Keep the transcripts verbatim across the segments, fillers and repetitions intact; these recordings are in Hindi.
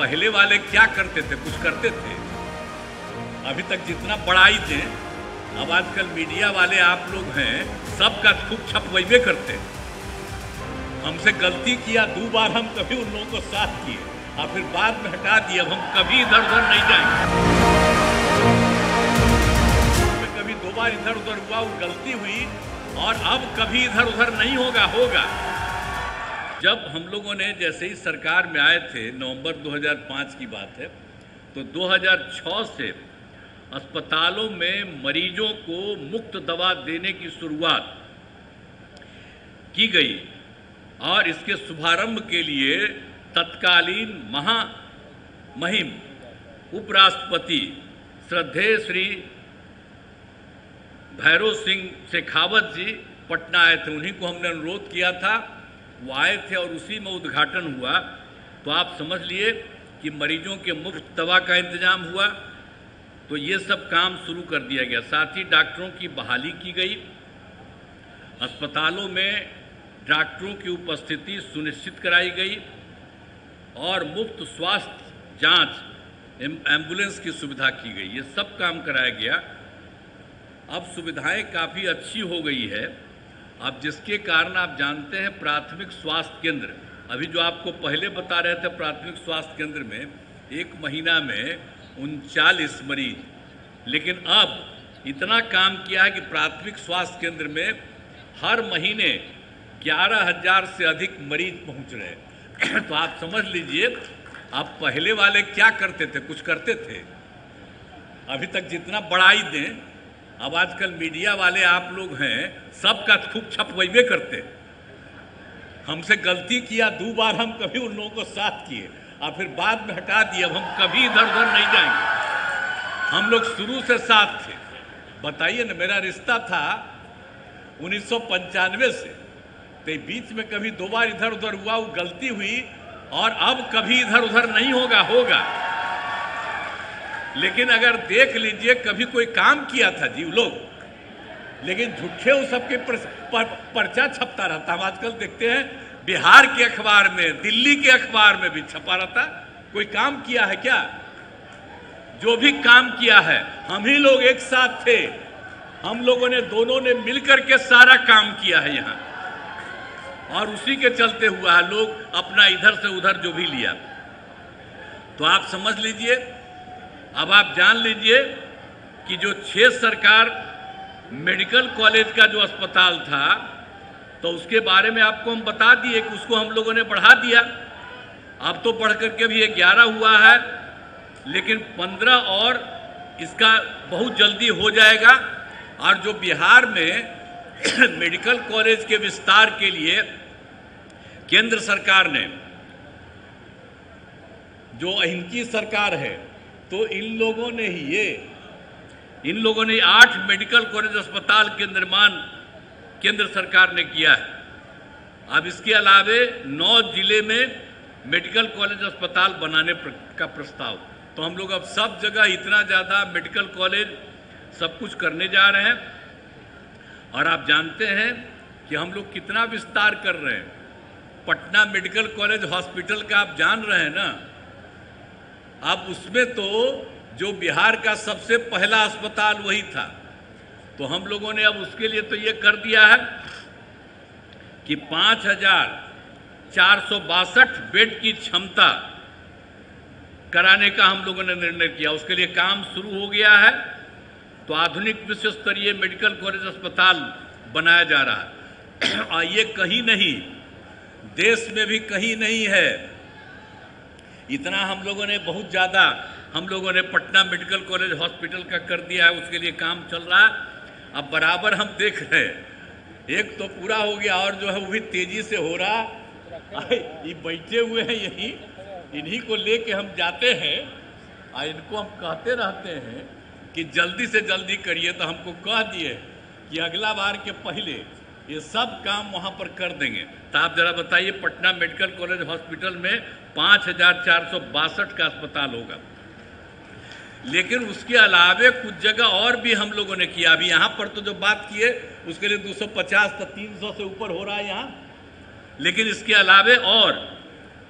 पहले वाले क्या करते थे, कुछ करते थे? अभी तक जितना बढ़ाई थे, अब आजकल मीडिया वाले आप लोग हैं, सबका खूब छपवैबे करते हैं। हमसे गलती किया दो बार, हम कभी उन लोगों को साथ किए और फिर बाद में हटा दिए। अब हम कभी इधर उधर नहीं जाएंगे। कभी दो बार इधर उधर हुआ, वो गलती हुई, और अब कभी इधर उधर नहीं होगा होगा जब हम लोगों ने जैसे ही सरकार में आए थे, नवंबर दो हज़ार पाँच की बात है, तो दो हज़ार छह से अस्पतालों में मरीजों को मुफ्त दवा देने की शुरुआत की गई और इसके शुभारंभ के लिए तत्कालीन महामहिम उपराष्ट्रपति श्रद्धेय श्री भैरव सिंह शेखावत जी पटना आए थे। उन्हीं को हमने अनुरोध किया था, वो आए थे और उसी में उद्घाटन हुआ। तो आप समझ लिए कि मरीजों के मुफ्त दवा का इंतजाम हुआ। तो ये सब काम शुरू कर दिया गया। साथ ही डॉक्टरों की बहाली की गई। अस्पतालों में डॉक्टरों की उपस्थिति सुनिश्चित कराई गई और मुफ्त स्वास्थ्य जांच, एम्बुलेंस की सुविधा की गई। ये सब काम कराया गया। अब सुविधाएं काफ़ी अच्छी हो गई है। अब जिसके कारण आप जानते हैं, प्राथमिक स्वास्थ्य केंद्र, अभी जो आपको पहले बता रहे थे, प्राथमिक स्वास्थ्य केंद्र में एक महीना में उनचालीस मरीज, लेकिन अब इतना काम किया है कि प्राथमिक स्वास्थ्य केंद्र में हर महीने ग्यारह हजार से अधिक मरीज पहुंच रहे हैं। तो आप समझ लीजिए, आप पहले वाले क्या करते थे, कुछ करते थे? अभी तक जितना बढ़ाई दें, अब आजकल मीडिया वाले आप लोग हैं, सबका खूब छपवैबे करते हैं। हमसे गलती किया दो बार, हम कभी उन लोगों को साथ किए और फिर बाद में हटा दिए। अब हम कभी इधर उधर नहीं जाएंगे। हम लोग शुरू से साथ थे। बताइए ना, मेरा रिश्ता था उन्नीस सौ पंचानवे से, तो बीच में कभी दो बार इधर उधर हुआ, वो गलती हुई, और अब कभी इधर उधर नहीं होगा होगा लेकिन अगर देख लीजिए, कभी कोई काम किया था जी लोग, लेकिन झूठे वो सबके पर, पर, पर्चा छपता रहता। हम आजकल देखते हैं बिहार के अखबार में, दिल्ली के अखबार में भी छपा रहता। कोई काम किया है क्या? जो भी काम किया है, हम ही लोग एक साथ थे। हम लोगों ने, दोनों ने मिलकर के सारा काम किया है यहाँ, और उसी के चलते हुआ है। लोग अपना इधर से उधर जो भी लिया। तो आप समझ लीजिए, अब आप जान लीजिए कि जो छह सरकार मेडिकल कॉलेज का जो अस्पताल था, तो उसके बारे में आपको हम बता दिए कि उसको हम लोगों ने बढ़ा दिया। अब तो बढ़ करके भी ग्यारह हुआ है, लेकिन पंद्रह और इसका बहुत जल्दी हो जाएगा। और जो बिहार में मेडिकल कॉलेज के विस्तार के लिए केंद्र सरकार ने, जो इनकी सरकार है, तो इन लोगों ने ही ये इन लोगों ने आठ मेडिकल कॉलेज अस्पताल के निर्माण केंद्र सरकार ने किया है। अब इसके अलावे नौ जिले में मेडिकल कॉलेज अस्पताल बनाने का प्रस्ताव। तो हम लोग अब सब जगह इतना ज़्यादा मेडिकल कॉलेज सब कुछ करने जा रहे हैं। और आप जानते हैं कि हम लोग कितना विस्तार कर रहे हैं। पटना मेडिकल कॉलेज हॉस्पिटल का आप जान रहे हैं ना। अब उसमें तो जो बिहार का सबसे पहला अस्पताल वही था। तो हम लोगों ने अब उसके लिए तो ये कर दिया है कि पाँच हजार चार सौ बासठ बेड की क्षमता कराने का हम लोगों ने निर्णय किया। उसके लिए काम शुरू हो गया है। तो आधुनिक विश्व स्तरीय मेडिकल कॉलेज अस्पताल बनाया जा रहा है। और ये कहीं नहीं, देश में भी कहीं नहीं है। इतना हम लोगों ने, बहुत ज़्यादा हम लोगों ने पटना मेडिकल कॉलेज हॉस्पिटल का कर दिया है। उसके लिए काम चल रहा है। अब बराबर हम देख रहे हैं, एक तो पूरा हो गया और जो है वो भी तेजी से हो रहा। ये बैठे हुए हैं यहीं, इन्हीं को लेके हम जाते हैं और इनको हम कहते रहते हैं कि जल्दी से जल्दी करिए। तो हमको कह दिए कि अगला बार के पहले ये सब काम वहाँ पर कर देंगे। तो आप जरा बताइए, पटना मेडिकल कॉलेज हॉस्पिटल में पाँच हजार चार सौ बासठ का अस्पताल होगा। लेकिन उसके अलावे कुछ जगह और भी हम लोगों ने किया। अभी यहाँ पर तो जो बात की है उसके लिए दो सौ पचास तो तीन सौ से ऊपर हो रहा है यहाँ। लेकिन इसके अलावे और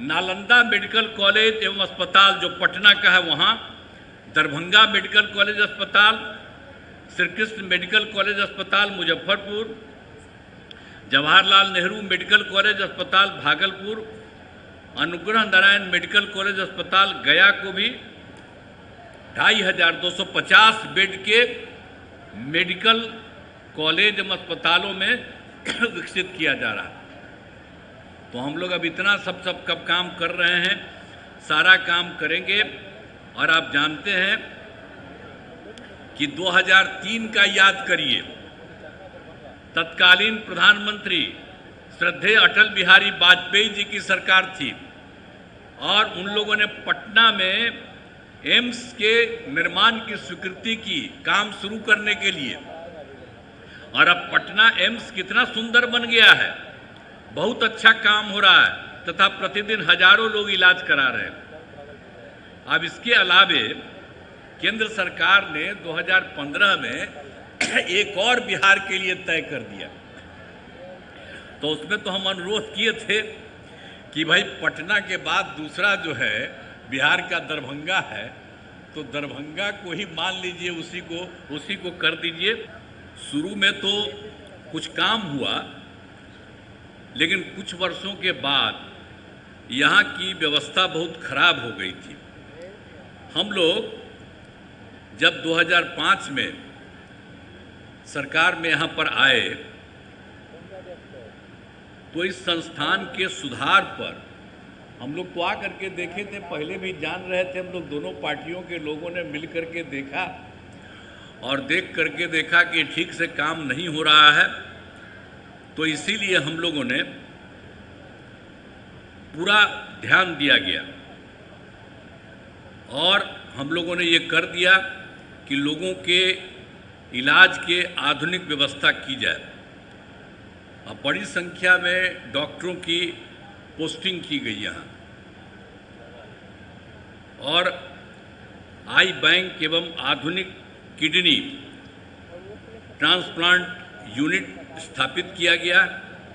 नालंदा मेडिकल कॉलेज एवं अस्पताल जो पटना का है वहाँ, दरभंगा मेडिकल कॉलेज अस्पताल, श्री कृष्ण मेडिकल कॉलेज अस्पताल मुजफ्फरपुर, जवाहरलाल नेहरू मेडिकल कॉलेज अस्पताल भागलपुर, अनुग्रह नारायण मेडिकल कॉलेज अस्पताल गया को भी ढाई हजार दो सौ पचास बेड के मेडिकल कॉलेज एवं अस्पतालों में विकसित किया जा रहा है। तो हम लोग अब इतना सब सब कब काम कर रहे हैं, सारा काम करेंगे। और आप जानते हैं कि दो हज़ार तीन का याद करिए, तत्कालीन प्रधानमंत्री श्रद्धेय अटल बिहारी वाजपेयी जी की सरकार थी और उन लोगों ने पटना में एम्स के निर्माण की स्वीकृति की काम शुरू करने के लिए। और अब पटना एम्स कितना सुंदर बन गया है, बहुत अच्छा काम हो रहा है तथा प्रतिदिन हजारों लोग इलाज करा रहे हैं। अब इसके अलावे केंद्र सरकार ने दो हज़ार पंद्रह में एक और बिहार के लिए तय कर दिया। तो उसमें तो हम अनुरोध किए थे कि भाई पटना के बाद दूसरा जो है बिहार का दरभंगा है, तो दरभंगा को ही मान लीजिए, उसी को उसी को कर दीजिए। शुरू में तो कुछ काम हुआ, लेकिन कुछ वर्षों के बाद यहाँ की व्यवस्था बहुत खराब हो गई थी। हम लोग जब दो हज़ार पाँच में सरकार में यहाँ पर आए तो इस संस्थान के सुधार पर हम लोग तो आ करके देखे थे, पहले भी जान रहे थे। हम लोग दोनों पार्टियों के लोगों ने मिल करके देखा और देख करके देखा कि ठीक से काम नहीं हो रहा है। तो इसीलिए हम लोगों ने पूरा ध्यान दिया गया और हम लोगों ने ये कर दिया कि लोगों के इलाज के आधुनिक व्यवस्था की जाए। अब बड़ी संख्या में डॉक्टरों की पोस्टिंग की गई यहाँ और आई बैंक एवं आधुनिक किडनी ट्रांसप्लांट यूनिट स्थापित किया गया।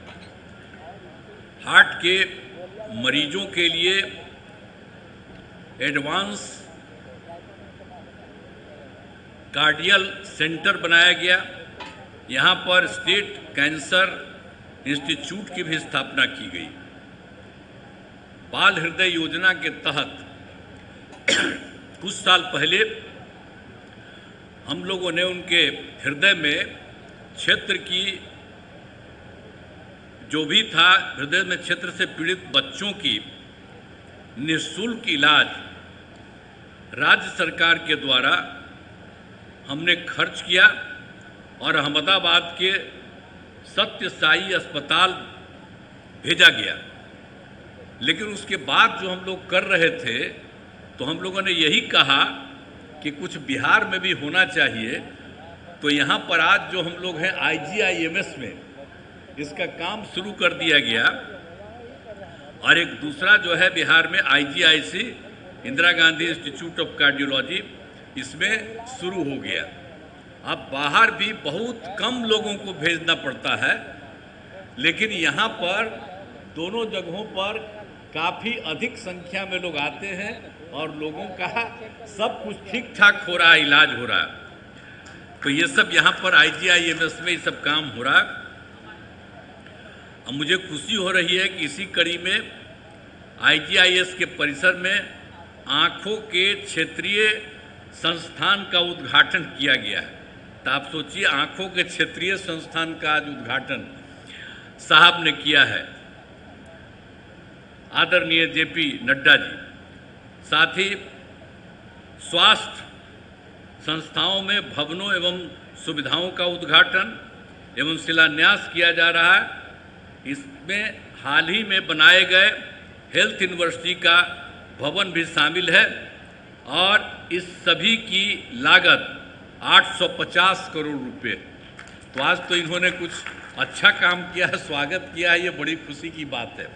हार्ट के मरीजों के लिए एडवांस कार्डियल सेंटर बनाया गया। यहाँ पर स्टेट कैंसर इंस्टीट्यूट की भी स्थापना की गई। बाल हृदय योजना के तहत कुछ साल पहले हम लोगों ने उनके हृदय में क्षेत्र की जो भी था, हृदय में क्षेत्र से पीड़ित बच्चों की निःशुल्क इलाज राज्य सरकार के द्वारा हमने खर्च किया और अहमदाबाद के सत्य साई अस्पताल भेजा गया। लेकिन उसके बाद जो हम लोग कर रहे थे तो हम लोगों ने यही कहा कि कुछ बिहार में भी होना चाहिए। तो यहाँ पर आज जो हम लोग हैं आई जी आई एम एस में इसका काम शुरू कर दिया गया और एक दूसरा जो है बिहार में I G I C Indira Gandhi institute of cardiology इसमें शुरू हो गया। अब बाहर भी बहुत कम लोगों को भेजना पड़ता है, लेकिन यहाँ पर दोनों जगहों पर काफ़ी अधिक संख्या में लोग आते हैं और लोगों का सब कुछ ठीक ठाक हो रहा है, इलाज हो रहा है। तो ये सब यहाँ पर आई जी आई एम एस में ये सब काम हो रहा है। अब मुझे खुशी हो रही है कि इसी कड़ी में आई जी आई एस के परिसर में आँखों के क्षेत्रीय संस्थान का उद्घाटन किया गया है। तो आप सोचिए, आँखों के क्षेत्रीय संस्थान का आज उद्घाटन साहब ने किया है, आदरणीय जे पी नड्डा जी। साथ ही स्वास्थ्य संस्थाओं में भवनों एवं सुविधाओं का उद्घाटन एवं शिलान्यास किया जा रहा है। इसमें हाल ही में बनाए गए हेल्थ यूनिवर्सिटी का भवन भी शामिल है और इस सभी की लागत आठ सौ पचास करोड़ रुपए। तो आज तो इन्होंने कुछ अच्छा काम किया है, स्वागत किया है, ये बड़ी खुशी की बात है।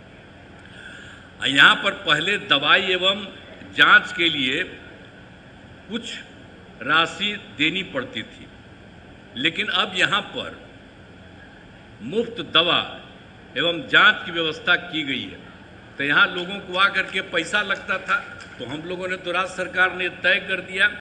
यहाँ पर पहले दवाई एवं जांच के लिए कुछ राशि देनी पड़ती थी, लेकिन अब यहाँ पर मुफ्त दवा एवं जांच की व्यवस्था की गई है। तो तो यहाँ लोगों को आकर के पैसा लगता था, तो हम लोगों ने तो राज्य सरकार ने तय कर दिया